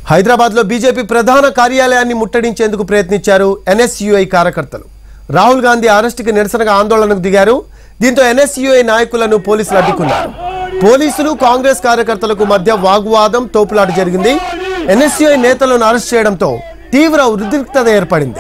హైదరాబాద్ లో బీజేపీ ప్రధాన కార్యాలయాన్ని ముట్టడించేందుకు ప్రయత్నించారు NSUI కార్యకర్తలు. రాహుల్ గాంధీ అరెస్టుకి నిరసనగా ఆందోళనకు దిగారు. దీంతో NSUI నాయకులను పోలీసులు అడ్డుకున్నారు. పోలీసులు కాంగ్రెస్ కార్యకర్తలకు మధ్య వాగ్వాదం తోపులాట జరిగింది. NSUI నేతలను అరెస్ట్ చేయడంతో తీవ్ర ఉద్రిక్తత ఏర్పడింది.